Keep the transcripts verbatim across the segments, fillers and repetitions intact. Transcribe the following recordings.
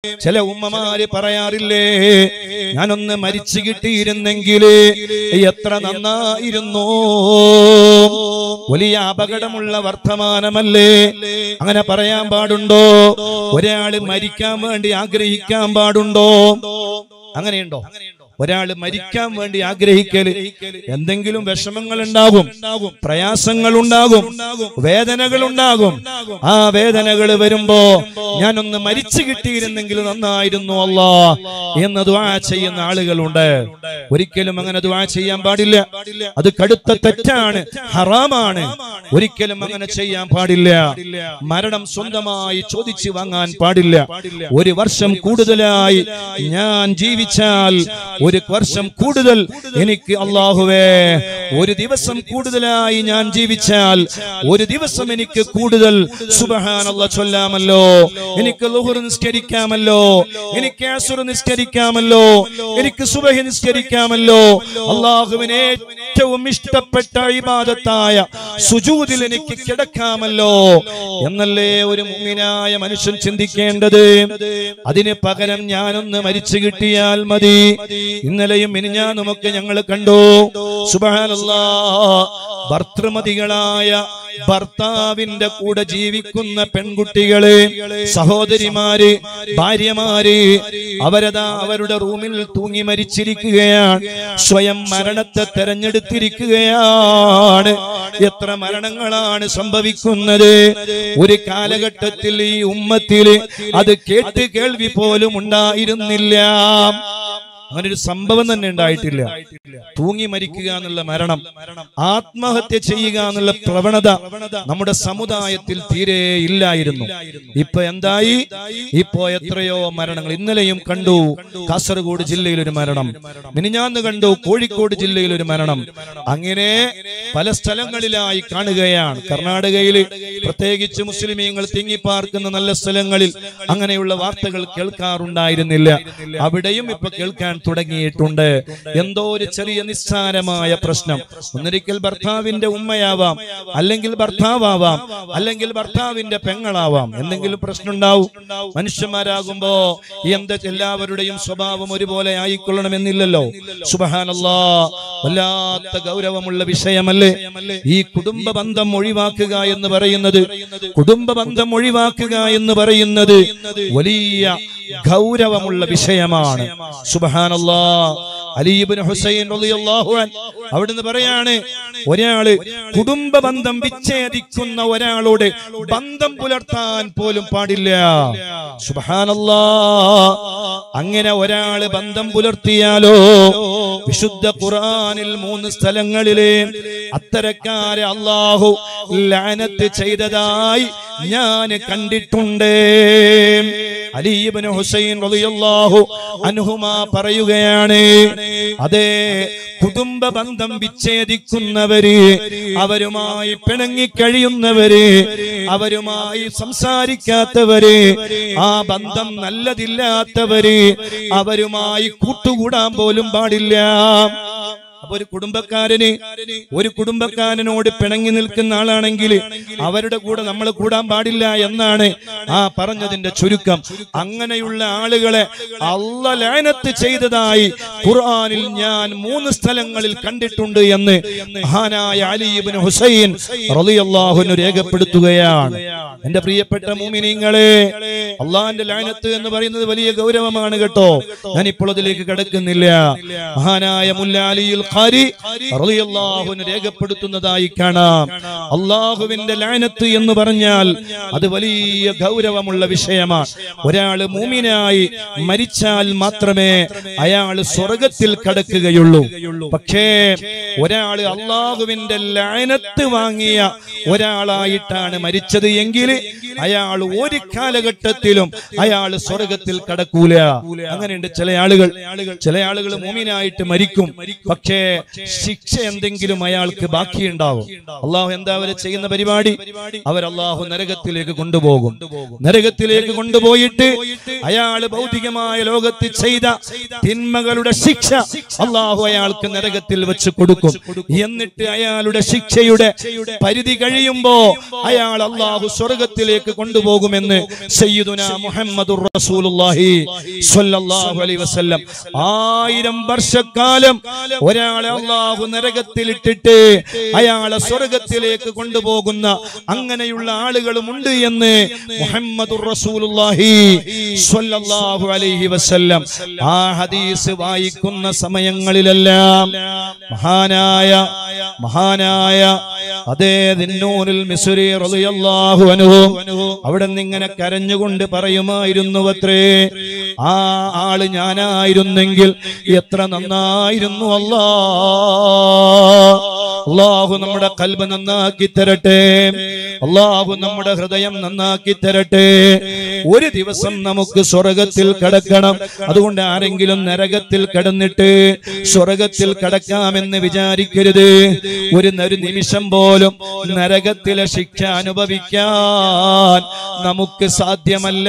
ചില ഉമ്മമാര് പറയാറില്ലേ, ഞാനൊന്ന് മരിച്ചു കിട്ടിയിരുന്നെങ്കിൽ എത്ര നന്നായിരുന്നു. വലിയ അപകടമുള്ള വർത്തമാനമല്ലേ? അങ്ങനെ പറയാൻ പാടുണ്ടോ? ഒരാള് മരിക്കാൻ വേണ്ടി ആഗ്രഹിക്കാൻ പാടുണ്ടോ? അങ്ങനെയുണ്ടോ? ഒരാള് മരിക്കാൻ വേണ്ടി ആഗ്രഹിക്കല്, എന്തെങ്കിലും വിഷമങ്ങൾ ഉണ്ടാകും, പ്രയാസങ്ങൾ ഉണ്ടാകും, വേദനകൾ ഉണ്ടാകും. ആ വേദനകൾ വരുമ്പോ ഞാനൊന്ന് മരിച്ചു കിട്ടിയിരുന്നെങ്കിൽ നന്നായിരുന്നു അല്ലാ എന്ന് ദുആ ചെയ്യുന്ന ആളുകളുണ്ട്. ഒരിക്കലും അങ്ങനെ ദുആ ചെയ്യാൻ പാടില്ല. അത് കടുത്ത തെറ്റാണ്, ഹറാമാണ്. ഒരിക്കലും അങ്ങനെ ചെയ്യാൻ പാടില്ല. മരണം സ്വന്തമായി ചോദിച്ചു വാങ്ങാൻ പാടില്ല. ഒരു വർഷം കൂടുതലായി ഞാൻ ജീവിച്ചാൽ, ഒരു വർഷം കൂടുതൽ എനിക്ക് അല്ലാഹുവേ, ഒരു ദിവസം കൂടുതലായി ഞാൻ ജീവിച്ചാൽ, ഒരു ദിവസം എനിക്ക് കൂടുതൽ സുബ്ഹാനല്ലാഹ് ചൊല്ലാമല്ലോ, എനിക്ക് ളുഹർ നിസ്കരിക്കാമല്ലോ, എനിക്ക് അസ്ർ നിസ്കരിക്കാമല്ലോ, എനിക്ക് സുബ്ഹി നിസ്കരിക്കാമല്ലോ, അല്ലാഹുവിനെ ഏറ്റവും ഇഷ്ടപ്പെട്ട ഇബാദത്തായ സുജൂദിൽ എനിക്ക് കിടക്കാമല്ലോ എന്നല്ലേ ഒരു മുഅ്മിനായ മനുഷ്യൻ ചിന്തിക്കേണ്ടത്. അതിന് പകരം ഞാനൊന്ന് മരിച്ചു കിട്ടിയാൽ മതി. ഇന്നലെയും മിനിഞ്ഞാന്നുമൊക്കെ ഞങ്ങൾ കണ്ടു, സുബ്ഹാനല്ലാഹ്, ഭർതൃമതികളായ ഭർത്താവിന്റെ കൂടെ ജീവിക്കുന്ന പെൺകുട്ടികള്, സഹോദരിമാര്, ഭാര്യമാര്, അവരതാ അവരുടെ റൂമിൽ തൂങ്ങി മരിച്ചിരിക്കുകയാണ്. സ്വയം മരണത്തെ തെരഞ്ഞെടുത്തിരിക്കുകയാണ്. എത്ര മരണങ്ങളാണ് സംഭവിക്കുന്നത്. ഒരു കാലഘട്ടത്തിൽ ഈ ഉമ്മത്തില് അത് കേട്ട് കേൾവി പോലും ഉണ്ടായിരുന്നില്ല. അങ്ങനെ ഒരു സംഭവം തന്നെ ഉണ്ടായിട്ടില്ല. തൂങ്ങി മരിക്കുക എന്നുള്ള മരണം, ആത്മഹത്യ ചെയ്യുക എന്നുള്ള പ്രവണത നമ്മുടെ സമുദായത്തിൽ തീരെ ഇല്ലായിരുന്നു. ഇപ്പൊ എന്തായി? ഇപ്പോ എത്രയോ മരണങ്ങൾ. ഇന്നലെയും കണ്ടു കാസർഗോഡ് ജില്ലയിൽ ഒരു മരണം, മിനിഞ്ഞാന്ന് കണ്ടു കോഴിക്കോട് ജില്ലയിൽ ഒരു മരണം. അങ്ങനെ പല സ്ഥലങ്ങളിലായി കാണുകയാണ്. കർണാടകയിൽ പ്രത്യേകിച്ച് മുസ്ലിമീങ്ങൾ തിങ്ങിപ്പാർക്കുന്ന നല്ല സ്ഥലങ്ങളിൽ അങ്ങനെയുള്ള വാർത്തകൾ കേൾക്കാറുണ്ടായിരുന്നില്ല. അവിടെയും ഇപ്പൊ കേൾക്കാൻ തുടങ്ങിയിട്ടുണ്ട്. എന്തോ ഒരു ചെറിയ നിസ്സാരമായ പ്രശ്നം, ഒന്നിരിക്കൽ ഭർത്താവിന്റെ ഉമ്മയാവാം, അല്ലെങ്കിൽ ഭർത്താവാവാം, അല്ലെങ്കിൽ ഭർത്താവിന്റെ പെങ്ങളാവാം, എന്തെങ്കിലും പ്രശ്നം ഉണ്ടാവും. മനുഷ്യന്മാരാകുമ്പോ എന്താ എല്ലാവരുടെയും സ്വഭാവം ഒരുപോലെ ആയിക്കൊള്ളണമെന്നില്ലല്ലോ. സുബ്ഹാനല്ലാഹ്, വല്ലാത്ത ഗൗരവമുള്ള വിഷയമല്ലേ ഈ കുടുംബ ബന്ധം ഒഴിവാക്കുക എന്ന് പറയുന്നത്. കുടുംബ ബന്ധം ഒഴിവാക്കുക എന്ന് പറയുന്നത് വലിയ ഗൗരവമുള്ള വിഷയമാണ്. സുബ്ഹാനല്ലാഹ്, അലി ഇബ്നു ഹുസൈൻ റളിയല്ലാഹു അൻഹു അവിടുന്ന് പറയാണ്, ഒരാള് കുടുംബ ബന്ധം വിച്ഛേദിക്കുന്ന ഒരാളോട് ബന്ധം പുലർത്താൻ പോലും പാടില്ല. സുബ്ഹാനല്ലാഹ്, അങ്ങനെ ഒരാള് ബന്ധം പുലർത്തിയാലോ, വിശുദ്ധ ഖുർആനിൽ മൂന്ന് സ്ഥലങ്ങളിലെ അത്തരക്കാരെ അല്ലാഹു ലഅനത്ത് ചെയ്തതായി ഞാൻ കണ്ടിട്ടുണ്ട്. അലി ഇബ്നു ഹുസൈൻ റളിയല്ലാഹു അൻഹുമാ പറയുകയാണ്, അതേ കുടുംബ ബന്ധം വിച്ഛേദിക്കുന്നവര്, അവരുമായി പിണങ്ങി കഴിയുന്നവര്, അവരുമായി സംസാരിക്കാത്തവര്, ആ ബന്ധം നല്ലതില്ലാത്തവര്, അവരുമായി കൂട്ടുകൂടാൻ പോലും പാടില്ല. അപ്പൊ ഒരു കുടുംബക്കാരന് ഒരു കുടുംബക്കാരനോട് പിണങ്ങി നിൽക്കുന്ന ആളാണെങ്കിൽ അവരുടെ കൂടെ നമ്മൾ കൂടാൻ പാടില്ല എന്നാണ് ആ പറഞ്ഞതിന്റെ ചുരുക്കം. അങ്ങനെയുള്ള ആളുകളെ അല്ലാഹു ലഅനത്ത് ചെയ്തതായി ഖുർആനിൽ ഞാൻ മൂന്ന് സ്ഥലങ്ങളിൽ കണ്ടിട്ടുണ്ട് എന്ന് മഹാനായ അലി ഇബ്നു ഹുസൈൻ റളിയല്ലാഹു അൻഹു രേഖപ്പെടുത്തുകയാണ്. എന്റെ പ്രിയപ്പെട്ട മുഅ്മിനീങ്ങളെ, അല്ലാഹുവിന്റെ ലഅനത്ത് എന്ന് പറയുന്നത് വലിയ ഗൗരവമാണ് കേട്ടോ. ഞാൻ ഇപ്പോൾ അതിലേക്ക് കടക്കുന്നില്ല. മഹാനായ മുല്ല അലിയുൽ ഖാരി റളിയല്ലാഹു അൻഹു രേഖപ്പെടുത്തുന്നതായി കാണാം, അല്ലാഹുവിന്റെ ലഅനത്ത് എന്ന് പറഞ്ഞാൽ അത് വലിയ ഗൗരവമുള്ള വിഷയമാണ്. ഒരാള് മുഅ്മിനായി മരിച്ചാൽ മാത്രമേ അയാൾ സ്വർഗ്ഗത്തിൽ കടക്കുകയുള്ളൂ. പക്ഷേ ഒരാള് അല്ലാഹുവിന്റെ ലഅനത്ത് വാങ്ങിയ ഒരാളായിട്ടാണ് മരിച്ചത് എങ്കിൽ അയാൾ ഒരു കാലഘട്ടത്തിലും അയാൾ സ്വർഗ്ഗത്തിൽ കടക്കൂല. അങ്ങനെയുണ്ട് ചില ആളുകൾ. ചില ആളുകൾ മുഅ്മിനായിട്ട് മരിക്കും, പക്ഷേ ശിക്ഷ എന്തെങ്കിലും അയാൾക്ക് ബാക്കിയുണ്ടാവും. അള്ളാഹു എന്താ അവരെ ചെയ്യുന്ന പരിപാടി? അവർ അള്ളാഹു നരകത്തിലേക്ക് കൊണ്ടുപോകും. നരകത്തിലേക്ക് കൊണ്ടുപോയിട്ട് അയാൾ ഭൗതികമായ ലോകത്ത് ചെയ്ത തിന്മകളുടെ ശിക്ഷ അള്ളാഹു അയാൾക്ക് നരകത്തിൽ വെച്ച് കൊടുക്കും. കൊടുക്കും. എന്നിട്ട് അയാളുടെ ശിക്ഷയുടെ പരിധി കഴിയുമ്പോ അയാൾ അല്ലാഹു സ്വർഗ്ഗത്തിലേക്ക് കൊണ്ടുപോകുമെന്ന് സയ്യിദുനാ മുഹമ്മദുർ റസൂലുള്ളാഹി സ്വല്ലല്ലാഹു അലൈഹി വസല്ലം. ആയിരം വർഷക്കാലം ഒരാളെ അല്ലാഹു നരകത്തിൽ ഇട്ടിട്ട് അയാളെ സ്വർഗ്ഗത്തിലേക്ക് കൊണ്ടുപോകുന്ന അങ്ങനെയുള്ള ആളുകളുമുണ്ട് എന്ന് മുഹമ്മദുർ റസൂലുള്ളാഹി സ്വല്ലല്ലാഹു അലൈഹി വസല്ലം. ആ ഹദീസ് വായിക്കുന്ന സമയങ്ങളിലെല്ലാം മഹാനായ മഹാനായ അതേ ദിന്നൂറുൽ മിസ്രി റളിയല്ലാഹു അൻഹു അവിടെ നിന്നിങ്ങനെ കരഞ്ഞുകൊണ്ട് പറയുമായിരുന്നുവത്രേ, ആ ആള് ഞാനായിരുന്നെങ്കിൽ എത്ര നന്നായിരുന്നു. അല്ലാഹ് അല്ലാഹു നമ്മുടെ ഖൽബ് നന്നാക്കി തരട്ടെ, അല്ലാഹു നമ്മുടെ ഹൃദയം നന്നാക്കി തരട്ടെ. ഒരു ദിവസം നമുക്ക് സ്വർഗ്ഗത്തിൽ കടക്കണം. അതുകൊണ്ട് ആരെങ്കിലും നരകത്തിൽ കടന്നിട്ട് സ്വർഗ്ഗത്തിൽ കടക്കാമെന്ന് വിചാരിക്കരുത്. ഒരു ഒരു നിമിഷം പോലും നരകത്തിലെ ശിക്ഷ അനുഭവിക്കാൻ നമുക്ക് സാധ്യമല്ല.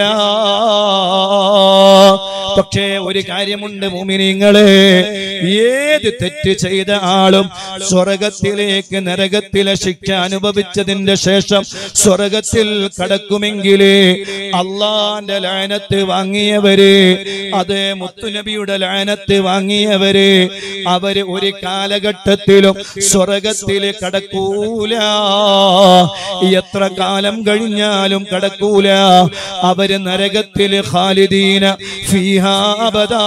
പക്ഷേ ഒരു കാര്യമുണ്ട് മുഅ്മിനീങ്ങളെ, ഏത് തെറ്റ് ചെയ്ത ആളും സ്വർഗ്ഗത്തിലേക്ക് നരകത്തിലെ ശിക്ഷ അനുഭവിച്ചതിന്റെ ശേഷം സ്വർഗ്ഗത്തിൽ കടക്കുമെങ്കിൽ അള്ളാന്റെ ലഅനത്ത് വാങ്ങിയവര്, അതേ മുത്തുനബിയുടെ ലഅനത്ത് വാങ്ങിയവര്, അവര് ഒരു കാലഘട്ടത്തിലും സ്വർഗ്ഗത്തിൽ കടക്കൂല. എത്ര കാലം കഴിഞ്ഞാലും കടക്കൂല. അവര് നരകത്തിൽ ഖാലിദീന ഫീഹാ അബദാ,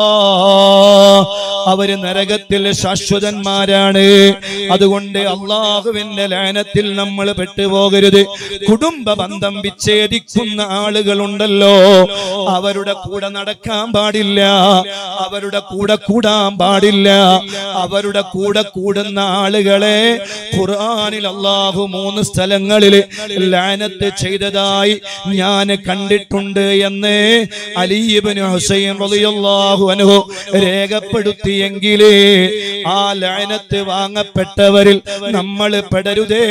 അവര് നരകത്തിൽ ശാശ്വതന്മാരാണ്. അതുകൊണ്ട് അള്ളാഹുവിന്റെ ലഅനത്തിൽ നമ്മൾ പെട്ടുപോകരുത്. കുടുംബ ബന്ധം വിച്ഛേദിക്കുന്ന ആളുകളുണ്ടല്ലോ, അവരുടെ കൂടെ നടക്കാൻ പാടില്ല, അവരുടെ കൂടെ കൂടാൻ പാടില്ല. അവരുടെ കൂടെ കൂടുന്ന ആളുകളെ ഖുർആനിൽ അല്ലാഹു മൂന്ന് സ്ഥലങ്ങളിൽ ലഅനത്ത് ചെയ്തതായി ഞാൻ കണ്ടിട്ടുണ്ട് എന്ന് അലി ഇബ്നു ഹുസൈൻ റളിയല്ലാഹു അൻഹു രേഖപ്പെടുത്തിയെങ്കിൽ ആ ലഅനത്ത് വാങ്ങപ്പെട്ടവരിൽ നമ്മൾ പെടരുതേ.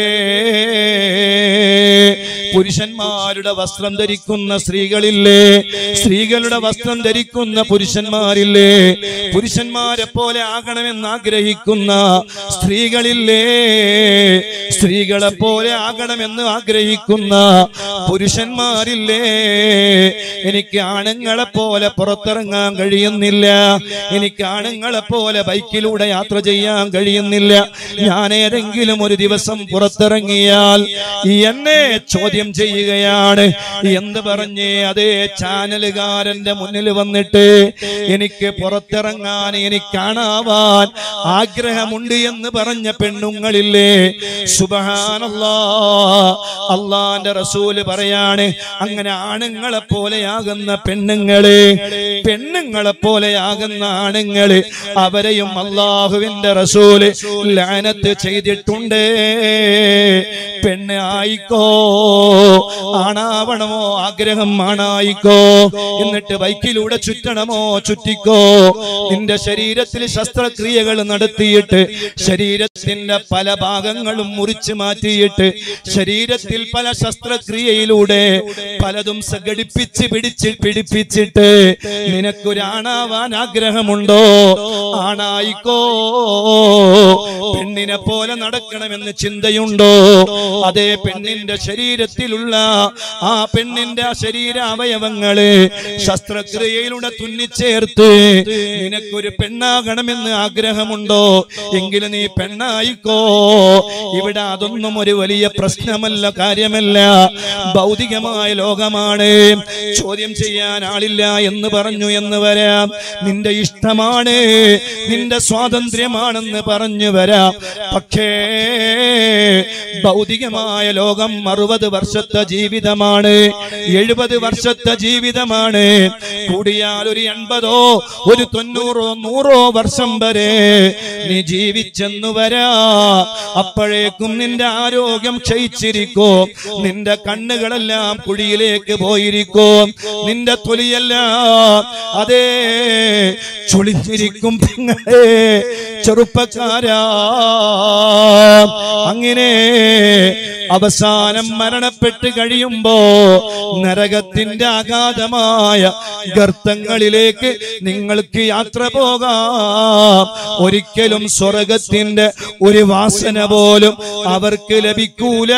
പുരുഷന്മാരുടെ വസ്ത്രം ധരിക്കുന്ന സ്ത്രീകളില്ലേ, സ്ത്രീകളുടെ വസ്ത്രം ധരിക്കുന്ന പുരുഷന്മാരില്ലേ, പുരുഷന്മാരെ പോലെ ആകണമെന്ന് ആഗ്രഹിക്കുന്ന സ്ത്രീകളില്ലേ, സ്ത്രീകളെ പോലെ ആകണമെന്ന് ആഗ്രഹിക്കുന്ന പുരുഷന്മാരില്ലേ. എനിക്ക് ആണുങ്ങളെ പോലെ പുറത്തിറങ്ങാൻ കഴിയുന്നില്ല, എനിക്ക് ആണുങ്ങളെ പോലെ ബൈക്കിലൂടെ യാത്ര ചെയ്യാൻ കഴിയുന്നില്ല. ഞാൻ ഏതെങ്കിലും ഒരു ദിവസം പുറത്തിറങ്ങിയാൽ എന്നെ ചോദ്യം ചെയ്യുകയാണ്. എന്ത് പറഞ്ഞേ? അതേ ചാനലുകാരന്റെ മുന്നിൽ വന്നിട്ട് എനിക്ക് പുറത്തിറങ്ങാൻ, എനിക്ക് കാണാവാൻ ആഗ്രഹമുണ്ട് എന്ന് പറഞ്ഞ പെണ്ണുങ്ങളില്ലേ. സുബ്ഹാനല്ലാഹ്, അള്ളാന്റെ റസൂല് പറയാണ്, അങ്ങനെ ആണുങ്ങളെ പോലെയാകുന്ന പെണ്ണുങ്ങളെ, പെണ്ണുങ്ങളെ പോലെയാകുന്ന ആണുങ്ങള്, അവരെയും അള്ളാഹുവിന്റെ റസൂല് ലഅനത്ത് ചെയ്തിട്ടുണ്ട്. പെണ്ണ് ആയിക്കോ, ആണാവണമോ ആഗ്രഹം ആണായിക്കോ, എന്നിട്ട് ബൈക്കിലൂടെ ചുറ്റണമോ ചുറ്റിക്കോ. നിന്റെ ശരീരത്തിൽ ശസ്ത്രക്രിയകൾ നടത്തിയിട്ട് ശരീരത്തിന്റെ പല ഭാഗങ്ങളും മുറിച്ചു മാറ്റിയിട്ട് ശരീരത്തിൽ പല ശസ്ത്രക്രിയയിലൂടെ പലതും സംഘടിപ്പിച്ച് പിടിച്ച് പിടിപ്പിച്ചിട്ട് നിനക്കൊരാണാവാൻ ആഗ്രഹമുണ്ടോ? ആണായിക്കോ. പെണ്ണിനെ പോലെ നടക്കണമെന്ന് ചിന്തയുണ്ടോ? അതേ പെണ്ണിന്റെ ശരീരത്തിലുള്ള ആ പെണ്ണിന്റെ ശരീരാവയവങ്ങള് ശസ്ത്രക്രിയയിലൂടെ തുന്നിച്ചേർത്ത് നിനക്കൊരു പെണ്ണാകണമെന്ന് ആഗ്രഹമുണ്ടോ? എങ്കിലും നീ പെണ്ണായിക്കോ. ഇവിടെ അതൊന്നും ഒരു വലിയ പ്രശ്നമല്ല, കാര്യമല്ല. ഭൗതികമായ ലോകമാണ്. ചോദ്യം ചെയ്യാൻ ആളില്ല എന്ന് പറഞ്ഞു എന്ന് വരാം. നിന്റെ ഇഷ്ടമാണ്, നിന്റെ സ്വാതന്ത്ര്യമാണെന്ന് പറഞ്ഞു വരാം. പക്ഷേ ഭൗതികമായ ലോകം അറുപത് വർഷത്തെ ജീവിതമാണ്, എഴുപത് വർഷത്തെ ജീവിതമാണ്. കൂടിയാൽ ഒരു എൺപതോ ഒരു തൊണ്ണൂറോ നൂറോ വർഷം വരെ നീ ജീവിച്ചെന്നു വരാ. അപ്പോഴേക്കും നിന്റെ ആരോഗ്യം ക്ഷയിച്ചിരിക്കും, നിന്റെ കണ്ണുകളെല്ലാം കുഴിയിലേക്ക് പോയിരിക്കും, നിന്റെ തൊലിയെല്ലാം അതേ ചൊളിഞ്ഞിരിക്കും. പെങ്ങളെ, ചെറുപ്പക്കാരാ, അങ്ങനെ അവസാനം മരണപ്പെട്ട് കഴിയുമ്പോ നരകത്തിന്റെ അഗാധമായ ഗർത്തങ്ങളിലേക്ക് നിങ്ങൾക്ക് യാത്ര പോകാം. ഒരിക്കലും സ്വർഗത്തിന്റെ ഒരു വാസന പോലും അവർക്ക് ലഭിക്കൂല.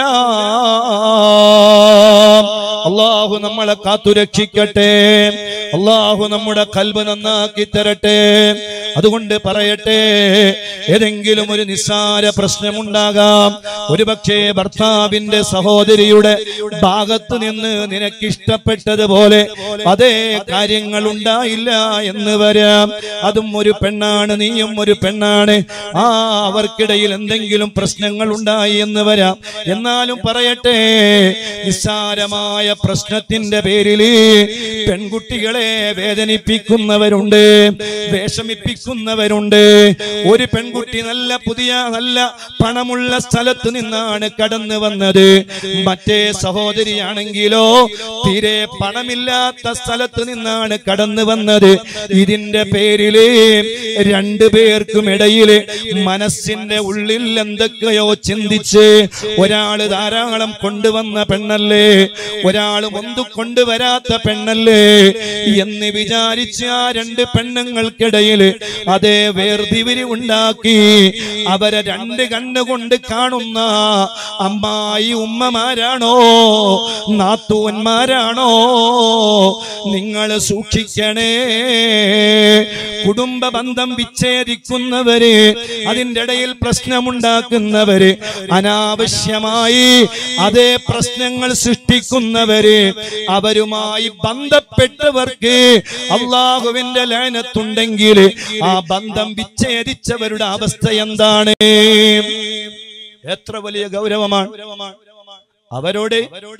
അല്ലാഹു നമ്മളെ കാത്തുരക്ഷിക്കട്ടെ. അല്ലാഹു നമ്മുടെ ഖൽബ് നന്നാക്കി തരട്ടെ. അതുകൊണ്ട് പറയട്ടെ, ഏതെങ്കിലും ഒരു നിസ്സാര പ്രശ്നമുണ്ടാകാം. ഒരുപക്ഷേ ഭർത്താവിന്റെ സഹോദരിയുടെ ഭാഗത്ത് നിന്ന് നിനക്കിഷ്ടപ്പെട്ടതുപോലെ അതേ കാര്യങ്ങൾ ഉണ്ടായില്ല എന്ന് വരാം. അതും ഒരു പെണ്ണാണ്, നീയും ഒരു പെണ്ണാണ്. ആ അവർക്കിടയിൽ എന്തെങ്കിലും പ്രശ്നങ്ങൾ ഉണ്ടായി എന്ന് വരാം. എന്നാലും പറയട്ടെ, നിസ്സാരമായ പ്രശ്നത്തിന്റെ പേരിൽ പെൺകുട്ടികളെ വേദനിപ്പിക്കുന്നവരുണ്ട്, വിഷമിപ്പിക്കുന്നവരുണ്ട്. ഒരു പെൺകുട്ടി നല്ല പുതിയ നല്ല പണമുള്ള സ്ഥലത്ത് നിന്നാണ് കടന്നു വന്നത്. മറ്റേ സഹോദരിയാണെങ്കിലോ തീരെ പണമില്ലാത്ത സ്ഥലത്ത് നിന്നാണ് കടന്നു വന്നത്. ഇതിന്റെ പേരില് രണ്ടു പേർക്കും ഇടയില് മനസ്സിന്റെ ഉള്ളിൽ എന്തൊക്കെയോ ചിന്തിച്ച്, ഒരാള് ധാരാളം കൊണ്ടുവന്ന പെണ്ണല്ലേ, ഒരാള് ഒന്നും കൊണ്ടുവരാത്ത പെണ്ണല്ലേ എന്ന് വിചാരിച്ച് ആ രണ്ട് പെണ്ണുങ്ങൾക്കിടയിൽ അതേ വേർതിരിവ് ഉണ്ടാക്കി അവരെ രണ്ട് കണ്ണുകൊണ്ട് കാണുന്ന അമ്മായി ഉമ്മമാരാണോ നാത്തൂന്മാരാണോ? നിങ്ങൾ സൂക്ഷിക്കണേ. കുടുംബ ബന്ധം വിച്ഛേദിക്കുന്നവര്, അതിൻ്റെ ഇടയിൽ പ്രശ്നമുണ്ടാക്കുന്നവര്, അനാവശ്യമായി അതേ പ്രശ്നങ്ങൾ സൃഷ്ടിക്കുന്നവര്, അവരുമായി ബന്ധപ്പെട്ടവർക്ക് അള്ളാഹുവിന്റെ ലഅനത്തുണ്ടെങ്കിൽ ആ ബന്ധം വിച്ഛേദിച്ചവരുടെ അവസ്ഥ എന്താണ്? എത്ര വലിയ ഗൗരവമാണ്. അവരോട്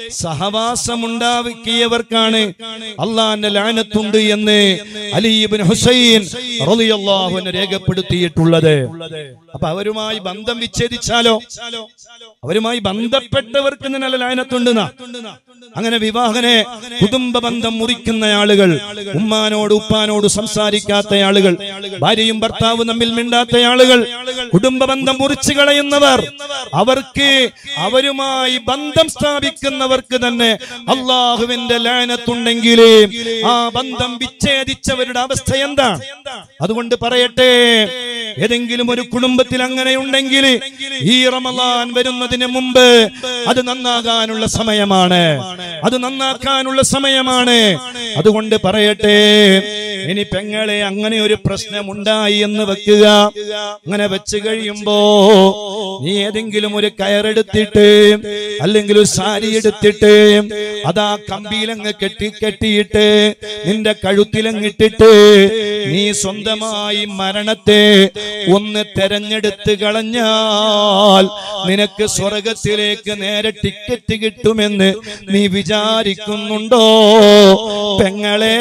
സഹവാസമുണ്ടാക്കിയവർക്കാണ് അള്ളാന്റെ ലഅനത്തുണ്ട് എന്ന് അലി ഇബ്നു ഹുസൈൻ റളിയല്ലാഹു അൻഹു രേഖപ്പെടുത്തിയിട്ടുള്ളത്. അപ്പൊ അവരുമായി ബന്ധം വിച്ഛേദിച്ചാലോ? അവരുമായി ബന്ധപ്പെട്ടവർക്ക് നല്ല ലഅനത്തുണ്ട്. അങ്ങനെ വിവാഹനെ കുടുംബ ബന്ധം മുറിക്കുന്ന ആളുകൾ, ഉമ്മാനോട് ഉപ്പാനോട് സംസാരിക്കാത്ത ആളുകൾ, ഭാര്യയും ഭർത്താവും തമ്മിൽ മിണ്ടാത്ത ആളുകൾ, കുടുംബ ബന്ധം മുറിച്ചു കളയുന്നവർ, അവർക്ക് അവരുമായി ബന്ധം സ്ഥാപിക്കുന്നവർക്ക് തന്നെ അള്ളാഹുവിന്റെ ലഅനത്തുണ്ടെങ്കിൽ ആ ബന്ധം വിച്ഛേദിച്ചവരുടെ അവസ്ഥ എന്താണ്? അതുകൊണ്ട് പറയട്ടെ, ഏതെങ്കിലും ഒരു കുടുംബത്തിൽ അങ്ങനെ ഉണ്ടെങ്കിൽ ഈ റമളാൻ വരുന്നതിന് മുമ്പ് അത് നന്നാകാനുള്ള സമയമാണ്, അത് നന്നാക്കാനുള്ള സമയമാണ്. അതുകൊണ്ട് പറയട്ടെ, ഇനി പെങ്ങളെ അങ്ങനെ ഒരു പ്രശ്നം ഉണ്ടായി എന്ന് വെക്കുക. അങ്ങനെ വെച്ച് കഴിയുമ്പോ നീ ഏതെങ്കിലും ഒരു കയറെടുത്തിട്ട് അല്ലെങ്കിൽ ഒരു സാരി എടുത്തിട്ട് അതാ കമ്പിയിലങ്ങ് കെട്ടി കെട്ടിയിട്ട് നിന്റെ കഴുത്തിലങ്ങിട്ടിട്ട് നീ സ്വന്തമായി മരണത്തെ ഒന്ന് തെരഞ്ഞെടുത്ത് കളഞ്ഞാൽ നിനക്ക് സ്വർഗത്തിലേക്ക് നേരെ ടിക്കറ്റ് കിട്ടുമെന്ന് നീ വിചാരിക്കുന്നുണ്ടോ പെങ്ങളെ?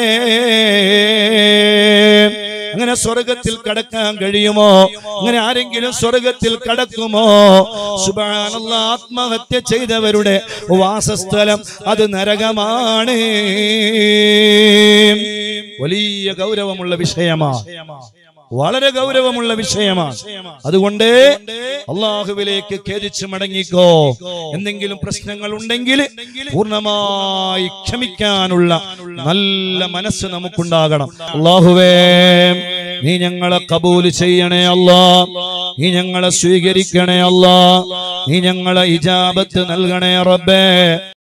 അങ്ങനെ സ്വർഗത്തിൽ കടക്കാൻ കഴിയുമോ? അങ്ങനെ ആരെങ്കിലും സ്വർഗത്തിൽ കടക്കുമോ? സുബ്ഹാനല്ലാഹ്, ആത്മഹത്യ ചെയ്തവരുടെ വാസസ്ഥലം അത് നരകമാണ്. വലിയ ഗൗരവമുള്ള വിഷയമാണ്, വളരെ ഗൗരവമുള്ള വിഷയമാണ്. അതുകൊണ്ട് അള്ളാഹുവിലേക്ക് ഖേദിച്ച് മടങ്ങിക്കോ. എന്തെങ്കിലും പ്രശ്നങ്ങൾ ഉണ്ടെങ്കിൽ പൂർണ്ണമായി ക്ഷമിക്കാനുള്ള നല്ല മനസ്സ് നമുക്കുണ്ടാകണം. അള്ളാഹുവേ, നീ ഞങ്ങളെ കബൂൽ ചെയ്യണേ അല്ലാ, നീ ഞങ്ങളെ സ്വീകരിക്കണേ അല്ലാ, നീ ഞങ്ങളെ ഇജാബത്ത് നൽകണേ റബ്ബേ.